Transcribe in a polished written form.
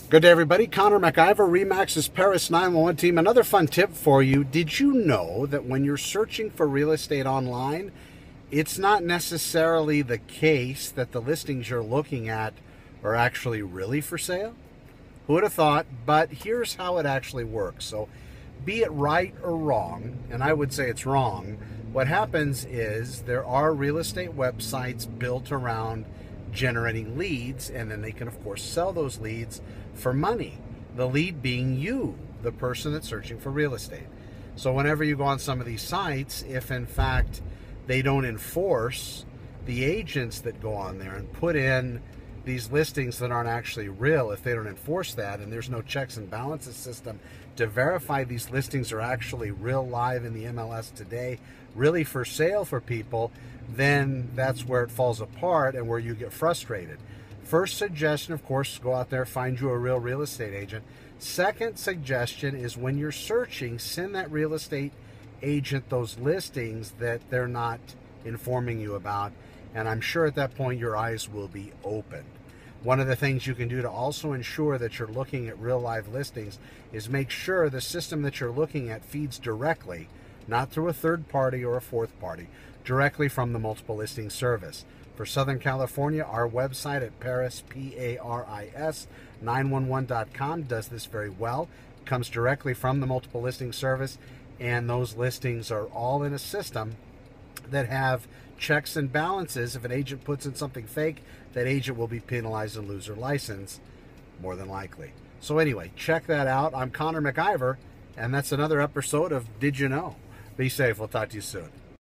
Good day, everybody. Connor McIver, Remax's Paris 911 team. Another fun tip for you. Did you know that when you're searching for real estate online, it's not necessarily the case that the listings you're looking at are actually really for sale? Who would have thought? But here's how it actually works. So be it right or wrong, and I would say it's wrong, what happens is there are real estate websites built around generating leads, and then they can of course sell those leads for money. The lead being you, the person that's searching for real estate. So whenever you go on some of these sites, if in fact they don't enforce, the agents that go on there and put in these listings that aren't actually real, if they don't enforce that and there's no checks and balances system to verify these listings are actually real, live in the MLS today, really for sale for people, then that's where it falls apart and where you get frustrated. First suggestion, of course, go out there, find you a real estate agent. Second suggestion is when you're searching, send that real estate agent those listings that they're not informing you about, and I'm sure at that point your eyes will be opened. One of the things you can do to also ensure that you're looking at real live listings is make sure the system that you're looking at feeds directly, not through a third party or a fourth party, directly from the multiple listing service. For Southern California, our website at Paris, Paris 911.com does this very well. It comes directly from the multiple listing service, and those listings are all in a system that have checks and balances. If an agent puts in something fake, that agent will be penalized and lose their license, more than likely. So anyway, check that out. I'm Connor McIver, and that's another episode of Did You Know? Be safe. We'll talk to you soon.